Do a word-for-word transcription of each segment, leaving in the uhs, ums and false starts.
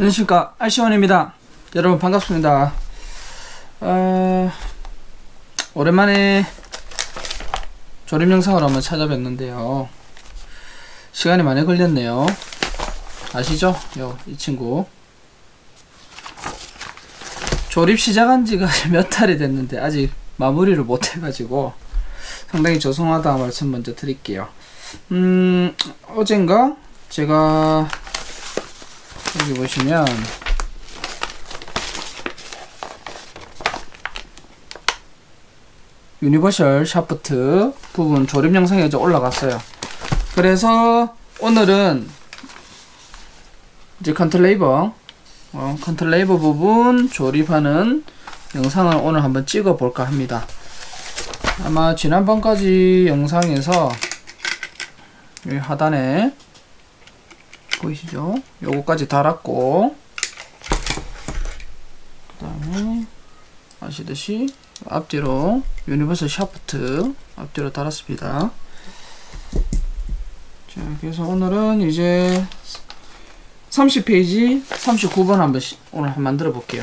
안녕하십니까, 알씨원입니다. 여러분 반갑습니다. 어, 오랜만에 조립 영상을 한번 찾아뵀는데요. 시간이 많이 걸렸네요. 아시죠? 요, 이 친구 조립 시작한 지가 몇 달이 됐는데 아직 마무리를 못 해가지고 상당히 죄송하다 말씀 먼저 드릴게요. 음, 어젠가 제가 여기 보시면 유니버셜 샤프트 부분 조립 영상이 이제 올라갔어요. 그래서 오늘은 이제 컨트레이버 어, 컨트레이버 부분 조립하는 영상을 오늘 한번 찍어 볼까 합니다. 아마 지난번까지 영상에서 여기 하단에 보이시죠? 요거까지 달았고, 그 다음에 아시듯이 앞뒤로 유니버설 샤프트 앞뒤로 달았습니다. 자, 그래서 오늘은 이제 삼십 페이지 삼십구 번 한번 오늘 한번 만들어 볼게요.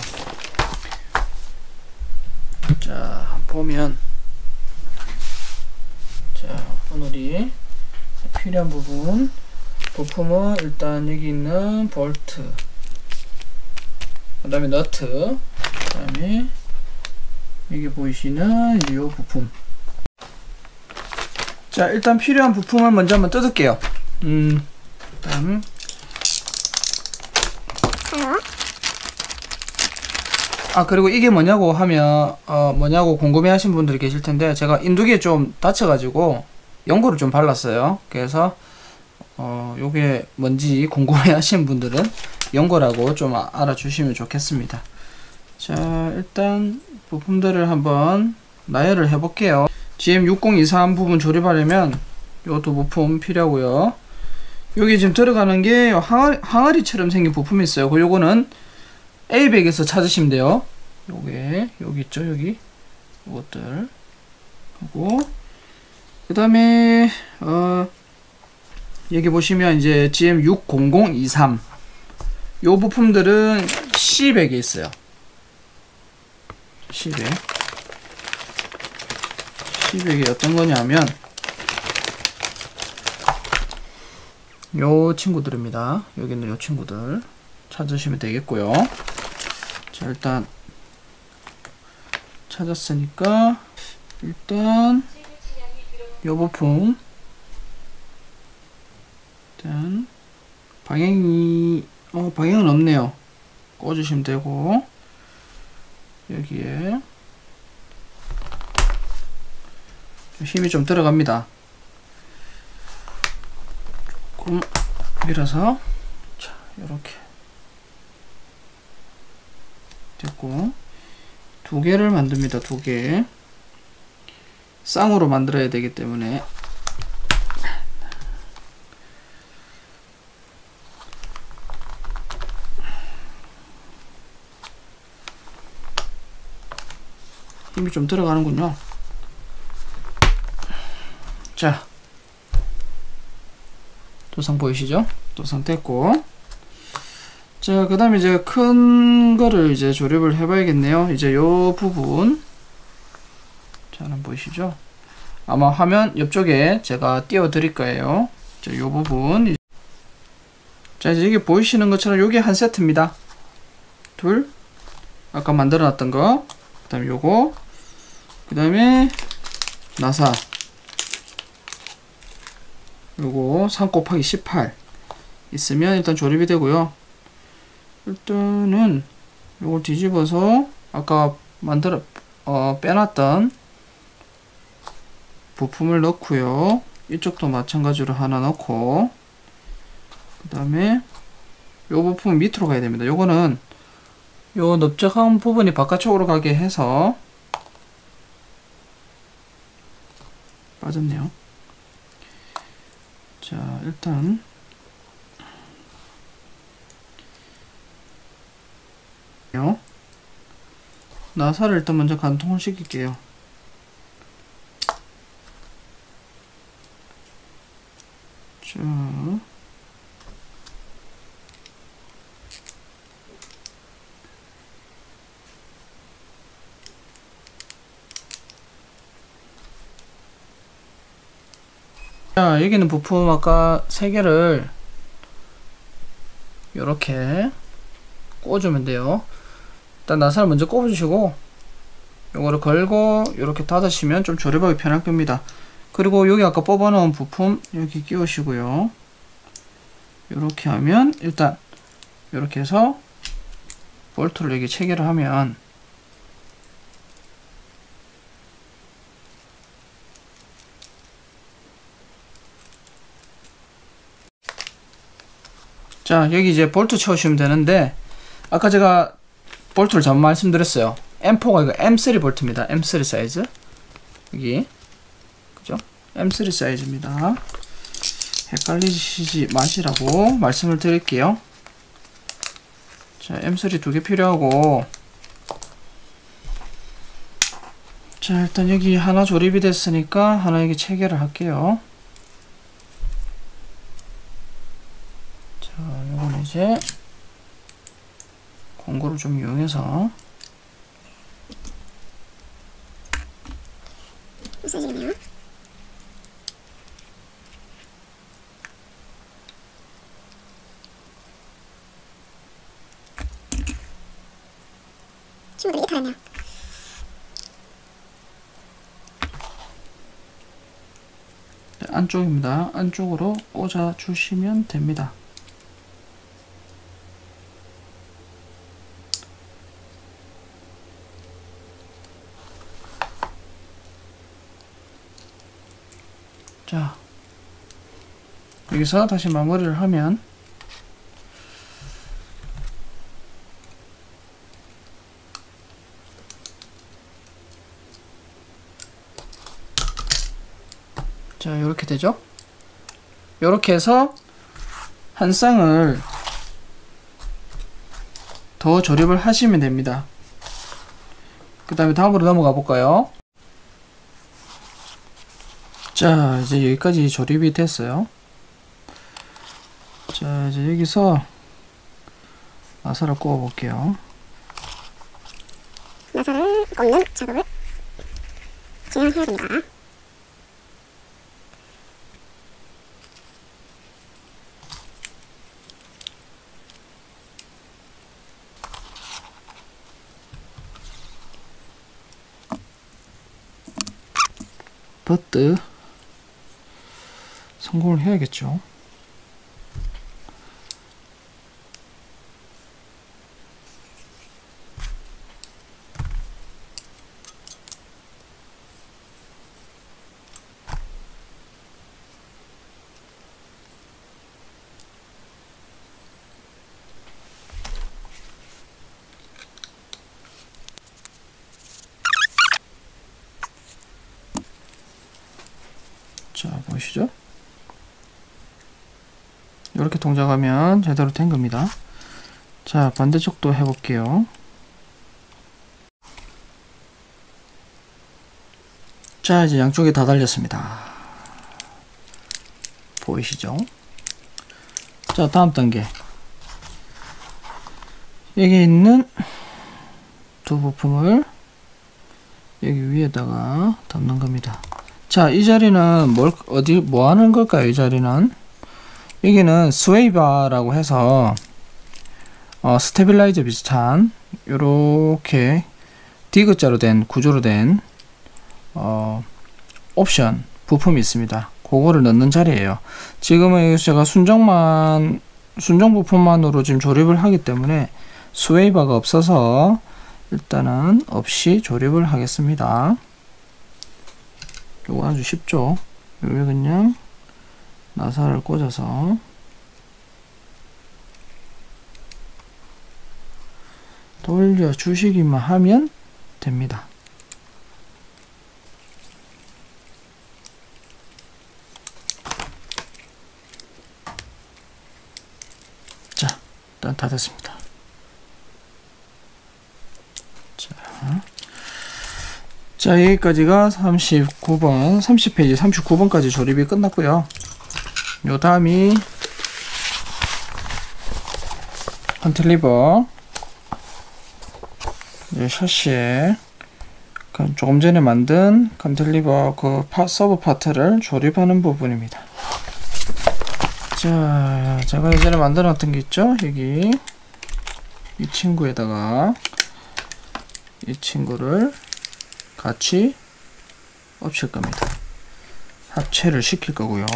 자, 보면 자, 오늘이 필요한 부분 부품은 일단 여기 있는 볼트, 그 다음에 너트, 그 다음에 여기 보이시는 이 부품. 자, 일단 필요한 부품을 먼저 한번 뜯을게요. 음, 그 다음 아, 그리고 이게 뭐냐고 하면 어, 뭐냐고 궁금해 하신 분들이 계실 텐데, 제가 인두기에 좀 다쳐가지고 연고를 좀 발랐어요. 그래서 어, 요게 뭔지 궁금해 하신 분들은 연고라고 좀 아, 알아주시면 좋겠습니다. 자, 일단 부품들을 한번 나열을 해 볼게요. 지엠 육공이삼 부분 조립하려면 요 두 부품 필요하고요. 여기 지금 들어가는 게 항아리, 항아리처럼 생긴 부품이 있어요. 그 요거는 에이백에서 찾으시면 돼요. 요게 여기 있죠, 여기 요것들 하고, 그 다음에 어 여기 보시면 이제 지엠 육공공이삼 요 부품들은 씨백에 있어요. 씨백 씨백이 어떤 거냐면 요 친구들입니다. 여기 있는 요 친구들 찾으시면 되겠고요. 자, 일단 찾았으니까 일단 요 부품 일단 방향이 어 방향은 없네요. 꽂으시면 되고, 여기에 힘이 좀 들어갑니다. 조금 밀어서 자, 요렇게 됐고, 두 개를 만듭니다. 두 개 쌍으로 만들어야 되기 때문에 힘이 좀 들어가는군요. 자, 도상 보이시죠? 도상 됐고, 자, 그 다음에 이제 큰 거를 이제 조립을 해 봐야겠네요. 이제 요 부분 자, 한번 보이시죠? 아마 화면 옆쪽에 제가 띄워 드릴 거예요. 자, 요 부분 자, 이제 여기 보이시는 것처럼 요게 한 세트입니다. 둘, 아까 만들어 놨던 거, 그 다음에 요거, 그 다음에 나사 요거 삼 곱하기 십팔 있으면 일단 조립이 되고요. 일단은 요걸 뒤집어서 아까 만들어 어, 빼놨던 부품을 넣고요. 이쪽도 마찬가지로 하나 넣고, 그 다음에 요 부품 밑으로 가야 됩니다. 요거는 요 넓적한 부분이 바깥쪽으로 가게 해서 빠졌네요. 자, 일단 나사를 일단 먼저 관통을 시킬게요. 자, 자, 여기는 부품 아까 세 개를 이렇게 꽂으면 돼요. 일단 나사를 먼저 꼽아주시고 요거를 걸고 이렇게 닫으시면 좀 조립하기 편할 겁니다. 그리고 여기 아까 뽑아 놓은 부품 여기 끼우시고요. 이렇게 하면 일단 이렇게 해서 볼트를 여기 체결을 하면 자, 여기 이제 볼트 채우시면 되는데 아까 제가 볼트를 잘못 말씀드렸어요. 엠 포가 이거 엠 쓰리 볼트입니다. 엠 쓰리 사이즈 여기 그죠? 엠 쓰리 사이즈입니다. 헷갈리시지 마시라고 말씀을 드릴게요. 자, 엠 쓰리 두 개 필요하고 자, 일단 여기 하나 조립이 됐으니까 하나 여기 체결을 할게요. 자, 요건 이제 공구를 좀 이용해서 없어지네요. 친구들이 이탈했네요. 네, 안쪽입니다. 안쪽으로 꽂아 주시면 됩니다. 자, 여기서 다시 마무리를 하면 자, 요렇게 되죠. 요렇게 해서 한 쌍을 더 조립을 하시면 됩니다. 그 다음에 다음으로 넘어가 볼까요? 자, 이제 여기까지 조립이 됐어요. 자, 이제 여기서 나사를 꼽아 볼게요. 나사를 꽂는 작업을 진행해야 됩니다. 버트 성공을 해야겠죠. 자, 보이시죠? 이렇게 동작하면 제대로 된 겁니다. 자, 반대쪽도 해볼게요. 자, 이제 양쪽에 다 달렸습니다. 보이시죠? 자, 다음 단계. 여기 있는 두 부품을 여기 위에다가 담는 겁니다. 자, 이 자리는 뭘, 어디, 뭐 하는 걸까요? 이 자리는 여기는 스웨이바라고 해서 어, 스테빌라이저 비슷한 요렇게 디귿자로 된 구조로 된 어, 옵션 부품이 있습니다. 그거를 넣는 자리예요. 지금은 여기서 제가 순정만 순정 부품만으로 지금 조립을 하기 때문에 스웨이바가 없어서 일단은 없이 조립을 하겠습니다. 요거 아주 쉽죠. 여기 그냥 나사를 꽂아서 돌려 주시기만 하면 됩니다. 자, 일단 다 됐습니다. 자, 자, 여기까지가 삼십구 번, 삼십 페이지 삼십구 번까지 조립이 끝났고요. 요 다음이 컨트리버 샤시에 조금 전에 만든 칸틸리버 그 파, 서브 파트를 조립하는 부분입니다. 자, 제가 예전에 만들어 놨던 게 있죠? 여기 이 친구에다가 이 친구를 같이 엎칠 겁니다. 합체를 시킬 거고요.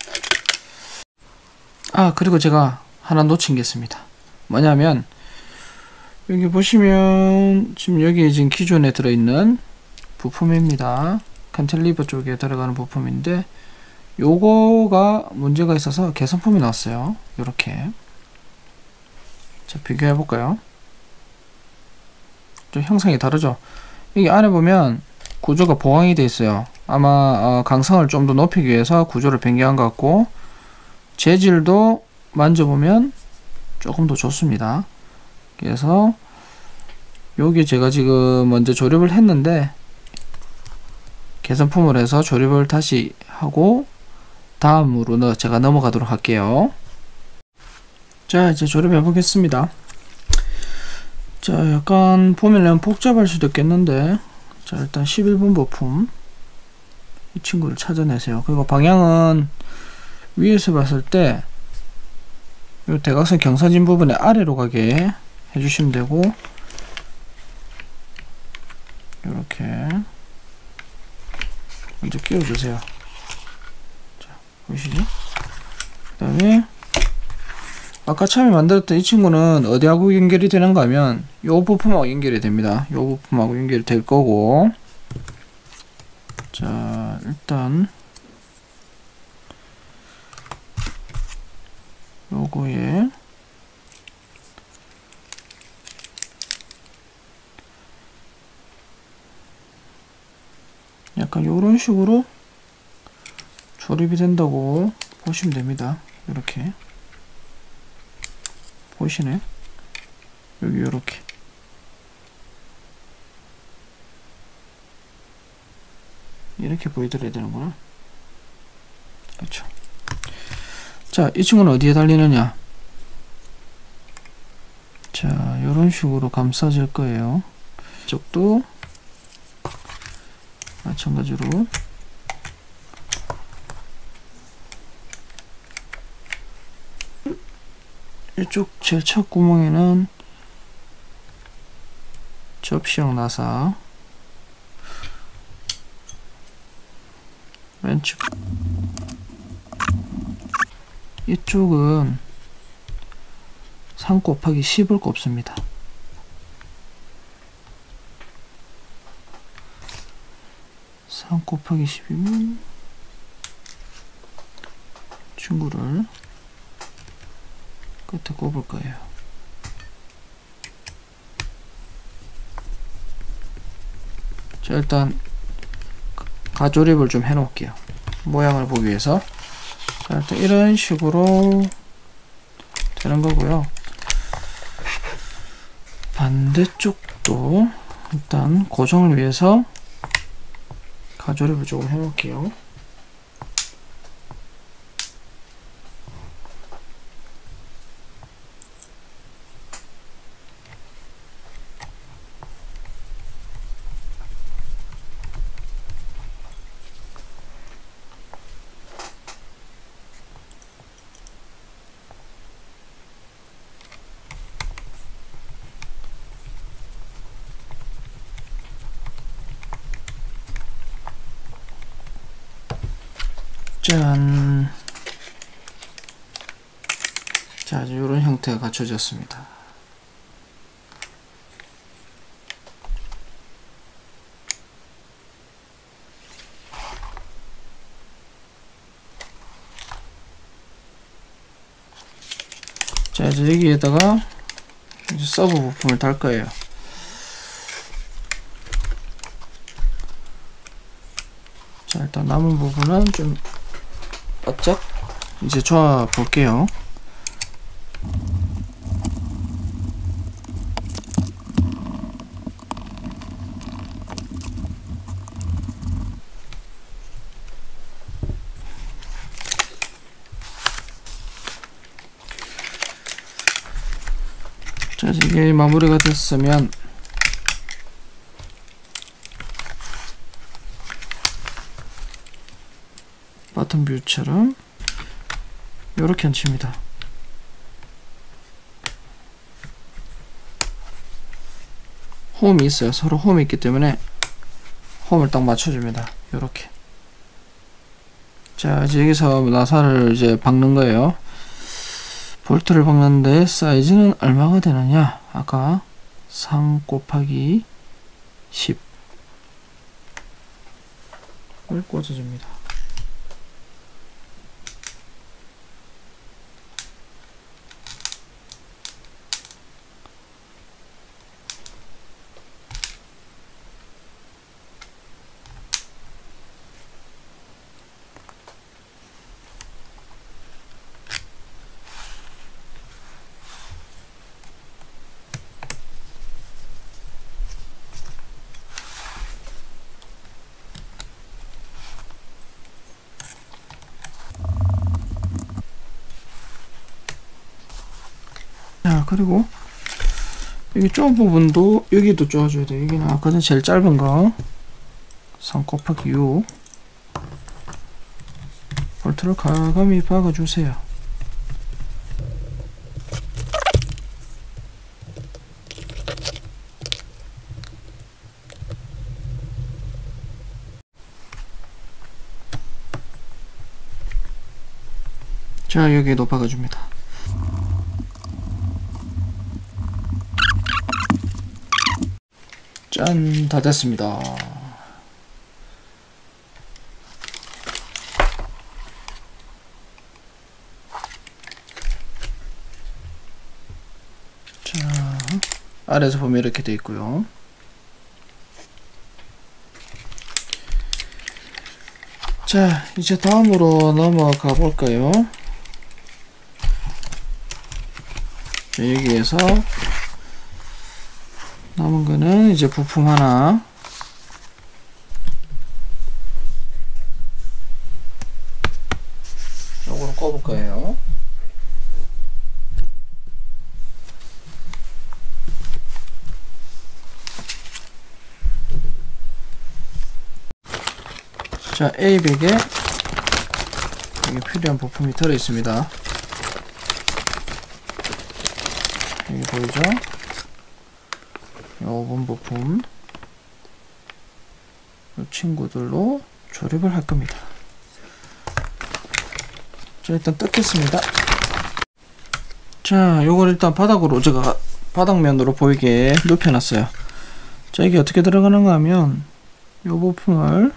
아, 그리고 제가 하나 놓친 게 있습니다. 뭐냐면 여기 보시면 지금 여기 지금 기존에 들어있는 부품입니다. 칸틸리버 쪽에 들어가는 부품인데 요거가 문제가 있어서 개선품이 나왔어요. 요렇게. 자, 비교해 볼까요? 좀 형상이 다르죠? 여기 안에 보면 구조가 보강이 되어 있어요. 아마 어, 강성을 좀 더 높이기 위해서 구조를 변경한 것 같고, 재질도 만져보면 조금 더 좋습니다. 그래서 여기 제가 지금 먼저 조립을 했는데 개선품을 해서 조립을 다시 하고 다음으로 제가 넘어가도록 할게요. 자, 이제 조립해 보겠습니다. 자, 약간 보면 복잡할 수도 있겠는데, 자, 일단 십일 번 부품 이 친구를 찾아내세요. 그리고 방향은 위에서 봤을 때 이 대각선 경사진 부분의 아래로 가게 해주시면 되고, 이렇게 먼저 끼워주세요. 자, 보이시죠? 그 다음에 아까 처음에 만들었던 이 친구는 어디하고 연결이 되는가 하면 요 부품하고 연결이 됩니다. 요 부품하고 연결이 될 거고, 자, 일단 요거에 약간 요런 식으로 조립이 된다고 보시면 됩니다. 이렇게 보이시네? 여기 요렇게 이렇게 보여드려야 되는구나. 그렇죠. 자, 이 친구는 어디에 달리느냐? 자, 요런 식으로 감싸질 거예요. 이쪽도 마찬가지로 이쪽 제일 첫 구멍에는 접시형 나사, 왼쪽 이쪽은 삼 곱하기 십을 꼽습니다. 삼 곱하기 십이면 친구를 끝에 꼽을 거예요. 자, 일단 가조립을 좀 해 놓을게요. 모양을 보기 위해서. 자, 일단 이런 식으로 되는 거고요. 반대쪽도 일단 고정을 위해서 가조립을 조금 해 놓을게요. 짠. 자, 이제 이런 형태가 갖춰졌습니다. 자, 이제 여기에다가 이제 서브 부품을 달 거예요. 자, 일단 남은 부분은 좀 바짝 이제 조아 볼게요. 자, 이게 마무리가 됐으면 바텀 뷰처럼 요렇게 얹힙니다. 홈이 있어요. 서로 홈이 있기 때문에 홈을 딱 맞춰줍니다. 요렇게. 자, 이제 여기서 나사를 이제 박는 거예요. 볼트를 박는데 사이즈는 얼마가 되느냐? 아까 삼 곱하기 십을 꽂아줍니다. 자, 그리고 여기 좁은 부분도 여기도 쪼아줘야 돼요. 여기는 아까 전 제일 짧은 거 삼 곱하기 육 볼트를 가감히 박아주세요. 자, 여기에도 박아줍니다. 짠, 다 됐습니다. 자, 아래에서 보면 이렇게 되어 있고요. 자, 이제 다음으로 넘어가 볼까요? 자, 여기에서 남은 거는 이제 부품 하나 요거를 꼽을 거예요. 자, A백에 여기 필요한 부품이 들어 있습니다. 여기 보이죠? 오 번 부품 이 친구들로 조립을 할 겁니다. 자, 일단 뜯겠습니다. 자, 요걸 일단 바닥으로 제가 바닥면으로 보이게 눕혀 놨어요. 자, 이게 어떻게 들어가는가 하면 요 부품을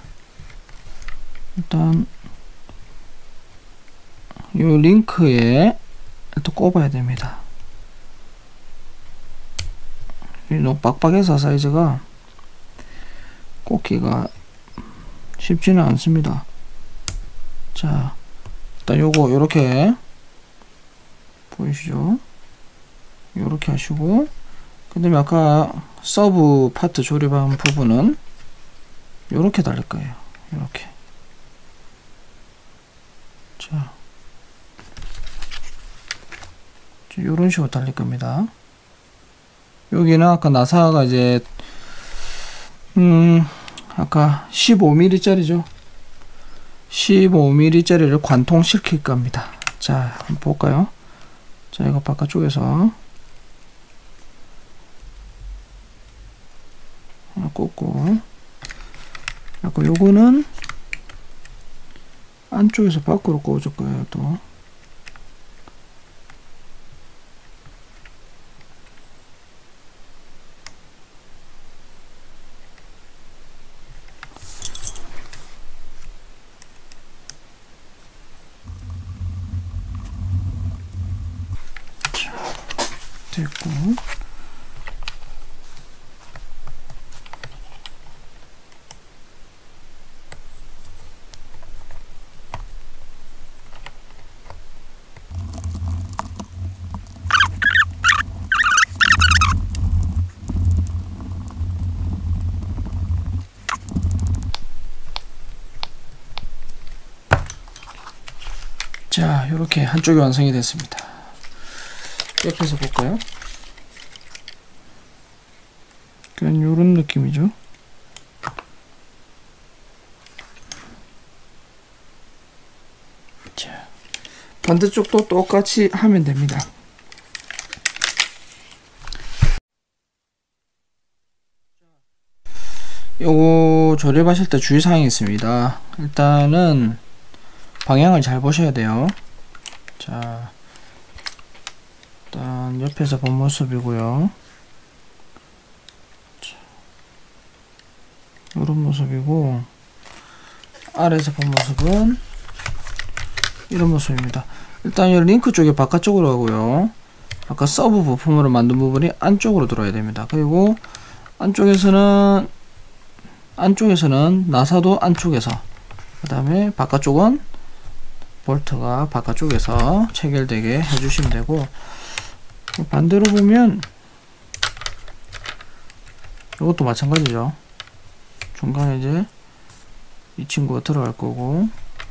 일단 요 링크에 또 꼽아야 됩니다. 너무 빡빡해서 사이즈가 꽂기가 쉽지는 않습니다. 자, 일단 요거 요렇게 보이시죠? 요렇게 하시고, 그 다음에 아까 서브 파트 조립한 부분은 요렇게 달릴 거예요. 요렇게. 자, 요런 식으로 달릴 겁니다. 여기는 아까 나사가 이제 음 아까 십오 밀리미터 짜리죠. 십오 밀리미터 짜리를 관통시킬 겁니다. 자, 한번 볼까요? 자, 이거 바깥쪽에서 하나 꽂고, 아까 요거는 안쪽에서 밖으로 꽂을 거예요. 또 됐고, 자, 요렇게 한쪽이 완성이 됐습니다. 옆에서 볼까요? 그냥 요런 느낌이죠. 자, 반대쪽도 똑같이 하면 됩니다. 요거 조립하실 때 주의사항이 있습니다. 일단은 방향을 잘 보셔야 돼요. 자, 일단 옆에서 본 모습이고요. 자, 이런 모습이고, 아래에서 본 모습은 이런 모습입니다. 일단 이 링크 쪽이 바깥쪽으로 가고요. 아까 서브 부품으로 만든 부분이 안쪽으로 들어야 됩니다. 그리고 안쪽에서는 안쪽에서는 나사도 안쪽에서, 그 다음에 바깥쪽은 볼트가 바깥쪽에서 체결되게 해주시면 되고, 반대로 보면 이것도 마찬가지죠. 중간에 이제 이 친구가 들어갈 거고,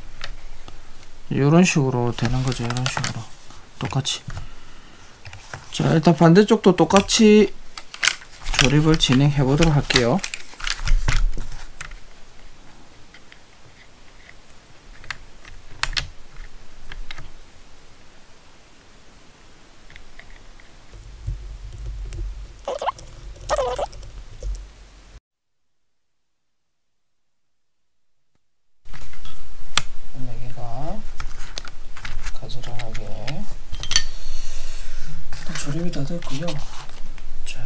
이런 식으로 되는 거죠. 이런 식으로 똑같이. 자, 일단 반대쪽도 똑같이 조립을 진행해 보도록 할게요. 가지런하게 조립이 다 됐고요. 자,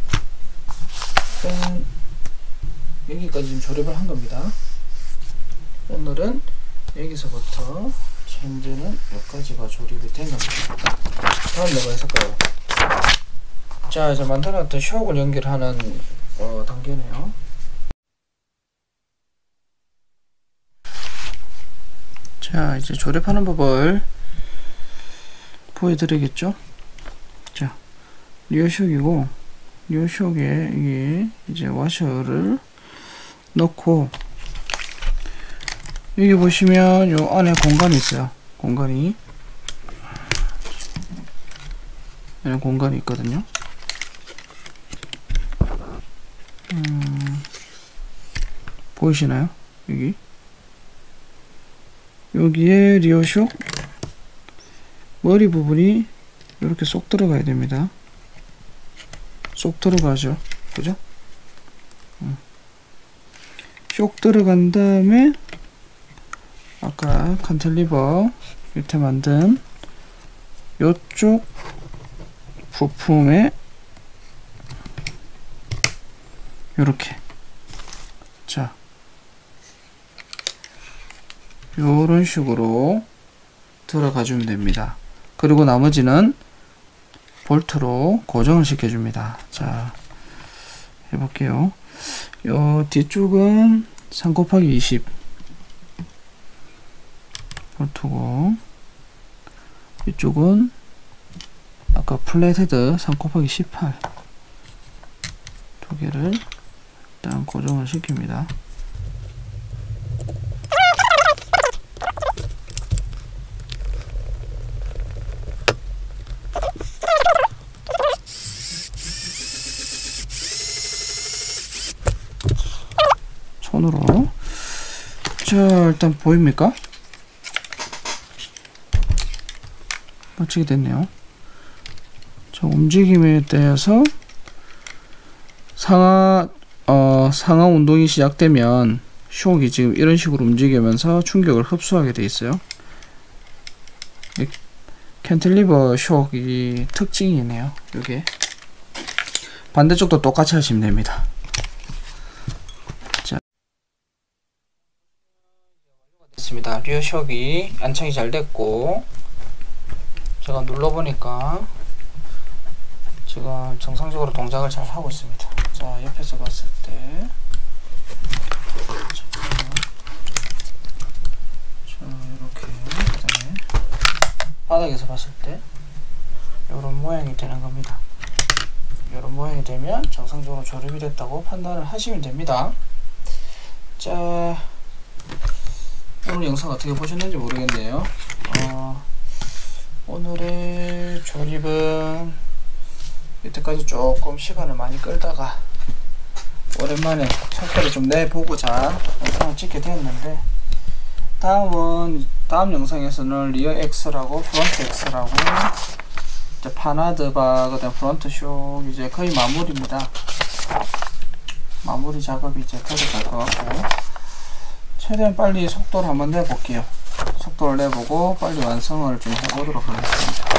일단 여기까지 지금 조립을 한 겁니다. 오늘은 여기서부터 현재는 여기까지가 조립이 된 겁니다. 다음 뭐가 있을까요? 자, 이제 만들어놨던 쇼크를 연결하는 어, 단계네요. 자, 이제 조립하는 법을 보여드리겠죠. 자, 리어쇼크이고, 리어쇼크에 이게 이제 와셔를 넣고, 여기 보시면 요 안에 공간이 있어요. 공간이 이런 공간이 있거든요. 음, 보이시나요? 여기 여기에 리어쇼크 머리 부분이 이렇게 쏙 들어가야 됩니다. 쏙 들어가죠. 그죠? 음. 쏙 들어간 다음에 아까 칸틸리버 밑에 만든 요쪽 부품에 요렇게, 자, 요런 식으로 들어가 주면 됩니다. 그리고 나머지는 볼트로 고정을 시켜줍니다. 자, 해볼게요. 요 뒤쪽은 삼 곱하기 이십 볼트고, 이쪽은 아까 플랫헤드 삼 곱하기 십팔 두 개를 일단 고정을 시킵니다. 손으로. 자, 일단 보입니까? 맞추게 됐네요. 자, 움직임에 대해서 상하 어, 상하 운동이 시작되면 쇼크가 지금 이런 식으로 움직이면서 충격을 흡수하게 돼 있어요. 캔틸리버 쇼크의 특징이네요. 이게 반대쪽도 똑같이 하시면 됩니다. 자, 됐습니다. 리어 쇼크가 안착이 잘 됐고, 제가 눌러보니까 지금 정상적으로 동작을 잘 하고 있습니다. 자, 옆에서 봤을 때, 자, 이렇게, 그다음에 바닥에서 봤을 때 이런 모양이 되는 겁니다. 이런 모양이 되면 정상적으로 조립이 됐다고 판단을 하시면 됩니다. 자, 오늘 영상 어떻게 보셨는지 모르겠네요. 어, 오늘의 조립은 이때까지 조금 시간을 많이 끌다가 오랜만에 속도를 좀 내보고자 영상을 찍게 되었는데, 다음은 다음 영상에서는 리어 X라고 프론트 X라고 이제 파나드바 그다음 프론트 쇼 이제 거의 마무리입니다. 마무리 작업이 이제 들어갈 것 같고, 최대한 빨리 속도를 한번 내볼게요. 속도를 내보고 빨리 완성을 좀 해보도록 하겠습니다.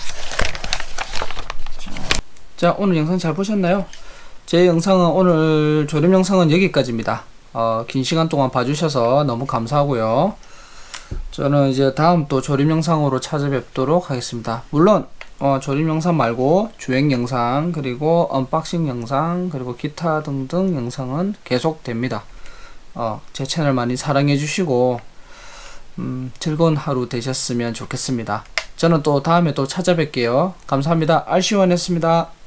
자, 자 오늘 영상 잘 보셨나요? 제 영상은 오늘 조립 영상은 여기까지입니다. 어, 긴 시간 동안 봐주셔서 너무 감사하고요. 저는 이제 다음 또 조립 영상으로 찾아뵙도록 하겠습니다. 물론 어, 조립 영상 말고 주행 영상, 그리고 언박싱 영상, 그리고 기타 등등 영상은 계속 됩니다. 어, 제 채널 많이 사랑해 주시고 음, 즐거운 하루 되셨으면 좋겠습니다. 저는 또 다음에 또 찾아뵐게요. 감사합니다. 알씨원이었습니다.